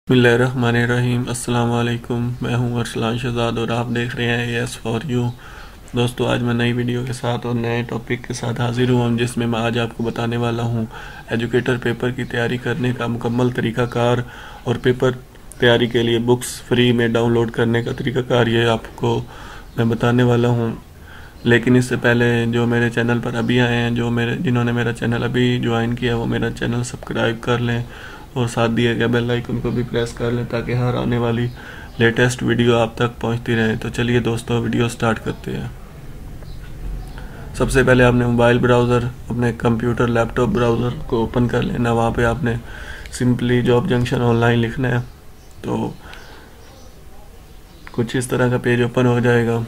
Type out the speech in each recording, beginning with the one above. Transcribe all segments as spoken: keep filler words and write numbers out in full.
बिस्मिल्लाहिर्रहमानिर्रहीम। अस्सलाम वालेकुम। मैं हूं अरसलान शहजाद और आप देख रहे हैं यस फॉर यू। दोस्तों, आज मैं नई वीडियो के साथ और नए टॉपिक के साथ हाजिर हुआ हूं, जिसमें मैं आज आपको बताने वाला हूं एजुकेटर पेपर की तैयारी करने का मुकम्मल तरीक़ाकार और पेपर तैयारी के लिए बुक्स फ्री में डाउनलोड करने का तरीक़ाकार ये आपको मैं बताने वाला हूँ। लेकिन इससे पहले जो मेरे चैनल पर अभी आए हैं, जो मेरे जिन्होंने मेरा चैनल अभी ज्वाइन किया है, वो मेरा चैनल सब्सक्राइब कर लें और साथ दिए गए बेल आइकन को भी प्रेस कर लें ताकि हर आने वाली लेटेस्ट वीडियो आप तक पहुंचती रहे। तो चलिए दोस्तों, वीडियो स्टार्ट करते हैं। सबसे पहले आपने मोबाइल ब्राउज़र, अपने कंप्यूटर लैपटॉप ब्राउज़र को ओपन कर लेना। वहाँ पे आपने सिंपली जॉब जंक्शन ऑनलाइन लिखना है तो कुछ इस तरह का पेज ओपन हो जाएगा।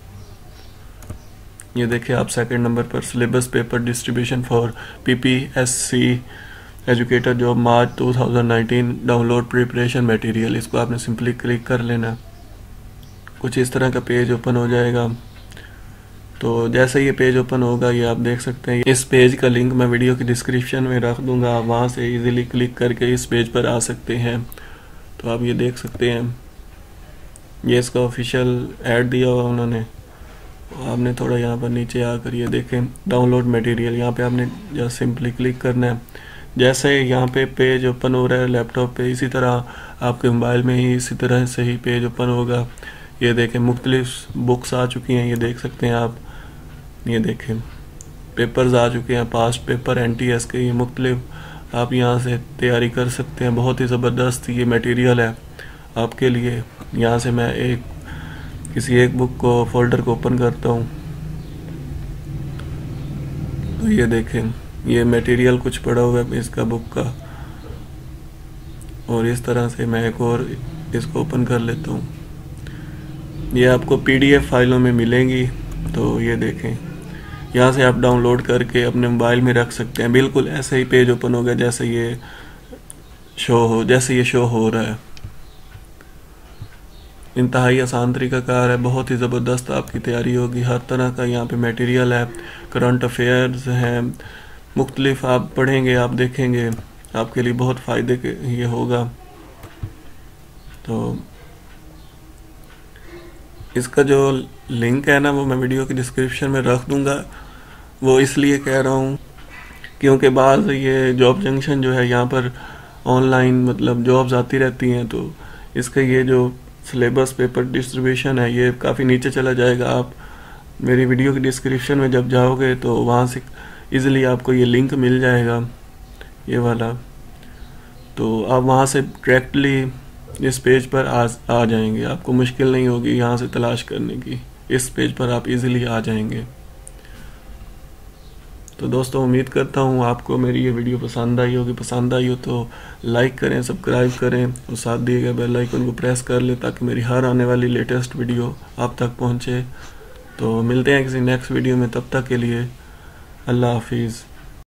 ये देखिए, आप सेकंड नंबर पर syllabus paper distribution for PPSC educator job March two thousand nineteen download preparation material, इसको आपने सिंपली क्लिक कर लेना। कुछ इस तरह का पेज ओपन हो जाएगा। तो जैसे ये पेज ओपन होगा, ये आप देख सकते हैं। इस पेज का लिंक मैं वीडियो की डिस्क्रिप्शन में रख दूंगा, आप वहाँ से इजीली क्लिक करके इस पेज पर आ सकते हैं। तो आप ये देख सकते हैं, ये इसका ऑफिशियल ऐड दिया हुआ उन्होंने। आपने थोड़ा यहाँ पर नीचे आकर ये देखें डाउनलोड मटेरियल, यहाँ पे आपने जस्ट सिंपली क्लिक करना है। जैसे यहाँ पे पेज ओपन हो रहा है लैपटॉप पे, इसी तरह आपके मोबाइल में ही इसी तरह से ही पेज ओपन होगा। ये देखें, मुख्तलिफ बुक्स आ चुकी हैं, ये देख सकते हैं आप। ये देखें, पेपर्स आ चुके हैं, past paper N T S के, ये मुख्तलिफ आप यहाँ से तैयारी कर सकते हैं। बहुत ही ज़बरदस्त ये मटेरियल है आपके लिए। यहाँ से मैं एक किसी एक बुक को फोल्डर को ओपन करता हूँ तो ये देखें, ये मटेरियल कुछ पड़ा हुआ है इसका बुक का, और इस तरह से मैं एक और इसको ओपन कर लेता हूँ। ये आपको पीडीएफ फाइलों में मिलेंगी। तो ये देखें, यहाँ से आप डाउनलोड करके अपने मोबाइल में रख सकते हैं। बिल्कुल ऐसे ही पेज ओपन होगा जैसे ये शो हो जैसे ये शो हो रहा है। इंतहाई आसान तरीक़ाकार है, बहुत ही ज़बरदस्त आपकी तैयारी होगी। हर तरह का यहाँ पे मटेरियल है, करंट अफेयर्स हैं, मुख्तलिफ आप पढ़ेंगे, आप देखेंगे, आपके लिए बहुत फ़ायदे के ये होगा। तो इसका जो लिंक है ना, वो मैं वीडियो की डिस्क्रिप्शन में रख दूंगा। वो इसलिए कह रहा हूँ क्योंकि बाद ये जॉब जंक्शन जो है, यहाँ पर ऑनलाइन मतलब जॉब्स आती रहती हैं, तो इसका ये जो सिलेबस पेपर डिस्ट्रीब्यूशन है, ये काफ़ी नीचे चला जाएगा। आप मेरी वीडियो की डिस्क्रिप्शन में जब जाओगे तो वहाँ से इजीली आपको ये लिंक मिल जाएगा, ये वाला। तो आप वहाँ से डायरेक्टली इस पेज पर आ, आ जाएंगे। आपको मुश्किल नहीं होगी यहाँ से तलाश करने की, इस पेज पर आप इजीली आ जाएंगे। तो दोस्तों, उम्मीद करता हूँ आपको मेरी ये वीडियो पसंद आई होगी। पसंद आई हो तो लाइक करें, सब्सक्राइब करें और साथ दिए गए बेल आइकन को प्रेस कर लें ताकि मेरी हर आने वाली लेटेस्ट वीडियो आप तक पहुँचे। तो मिलते हैं किसी नेक्स्ट वीडियो में, तब तक के लिए अल्लाह हाफिज़।